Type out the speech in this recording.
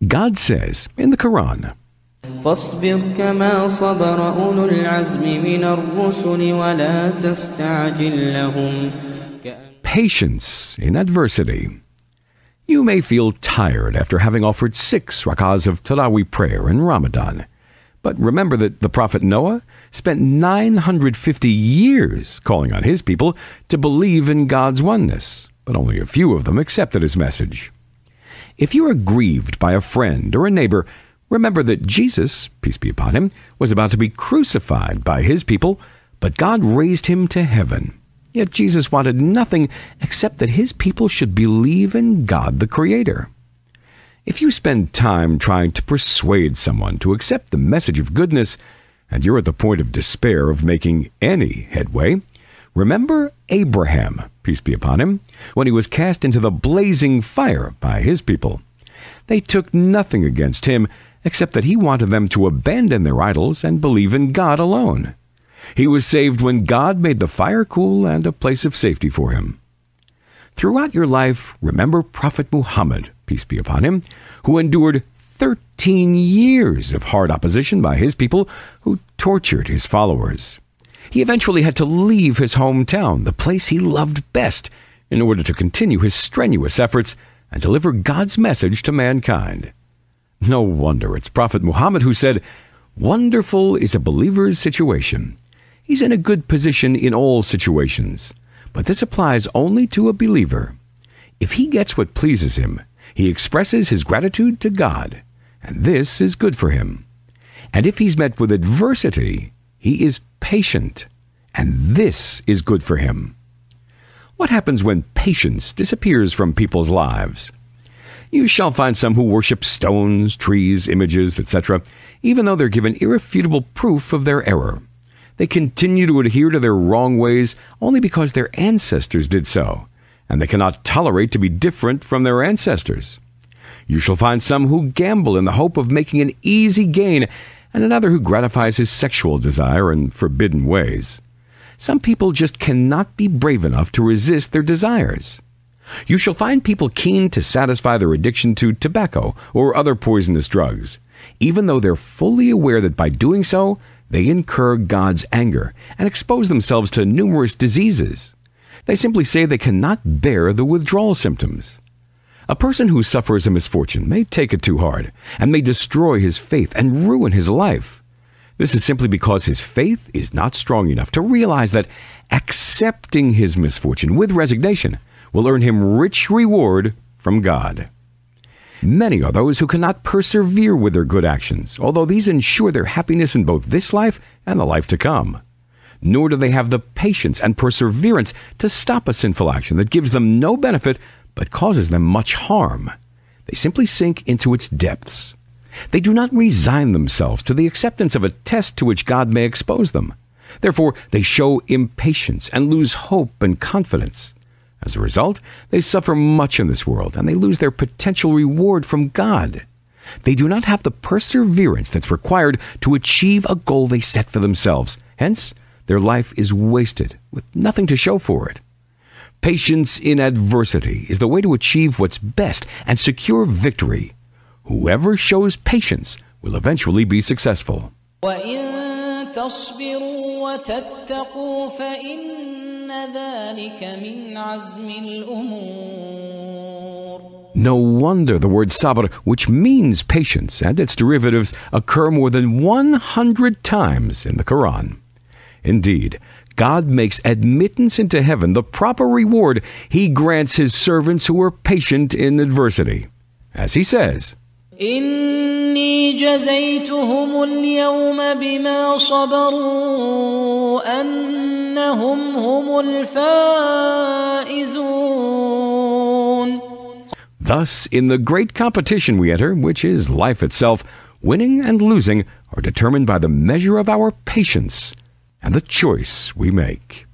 God says in the Quran, فاصبر كما صبر أولو العزم من الرسل ولا تستعجل لهم. Patience in adversity. You may feel tired after having offered 6 rakahs of Taraweeh prayer in Ramadan. But remember that the Prophet Noah spent 950 years calling on his people to believe in God's oneness, but only a few of them accepted his message. If you are grieved by a friend or a neighbor, remember that Jesus, peace be upon him, was about to be crucified by his people, but God raised him to heaven. Yet Jesus wanted nothing except that his people should believe in God the Creator. If you spend time trying to persuade someone to accept the message of goodness, and you're at the point of despair of making any headway, remember Abraham, peace be upon him, when he was cast into the blazing fire by his people. They took nothing against him except that he wanted them to abandon their idols and believe in God alone. He was saved when God made the fire cool and a place of safety for him. Throughout your life, remember Prophet Muhammad, peace be upon him, who endured 13 years of hard opposition by his people who tortured his followers. He eventually had to leave his hometown, the place he loved best, in order to continue his strenuous efforts and deliver God's message to mankind. No wonder it's Prophet Muhammad who said, "Wonderful is a believer's situation. He's in a good position in all situations, but this applies only to a believer. If he gets what pleases him, he expresses his gratitude to God, and this is good for him. And if he's met with adversity, he is patient, and this is good for him." What happens when patience disappears from people's lives? You shall find some who worship stones, trees, images, etc., even though they're given irrefutable proof of their error. They continue to adhere to their wrong ways only because their ancestors did so, and they cannot tolerate to be different from their ancestors. You shall find some who gamble in the hope of making an easy gain, and another who gratifies his sexual desire in forbidden ways. Some people just cannot be brave enough to resist their desires. You shall find people keen to satisfy their addiction to tobacco or other poisonous drugs, even though they're fully aware that by doing so, they incur God's anger and expose themselves to numerous diseases. They simply say they cannot bear the withdrawal symptoms. A person who suffers a misfortune may take it too hard and may destroy his faith and ruin his life. This is simply because his faith is not strong enough to realize that accepting his misfortune with resignation will earn him rich reward from God. Many are those who cannot persevere with their good actions, although these ensure their happiness in both this life and the life to come. Nor do they have the patience and perseverance to stop a sinful action that gives them no benefit but causes them much harm. They simply sink into its depths. They do not resign themselves to the acceptance of a test to which God may expose them. Therefore, they show impatience and lose hope and confidence. As a result, they suffer much in this world, and they lose their potential reward from God. They do not have the perseverance that's required to achieve a goal they set for themselves. Hence, their life is wasted, with nothing to show for it. Patience in adversity is the way to achieve what's best and secure victory. Whoever shows patience will eventually be successful. وَإِن تَصْبِرُوا وَتَتَّقُوا فَإِنَّ ذَلِكَ مِنْ عَزْمِ الْأُمُورِ. No wonder the word sabr, which means patience, and its derivatives occur more than 100 times in the Quran. Indeed, God makes admittance into heaven the proper reward He grants His servants who are patient in adversity. As He says, إِنِّي جَزَيْتُهُمُ الْيَوْمَ بِمَا صَبَرُوا أَنَّهُمْ هُمُ الْفَائِزُونَ. Thus, in the great competition we enter, which is life itself, winning and losing are determined by the measure of our patience and the choice we make.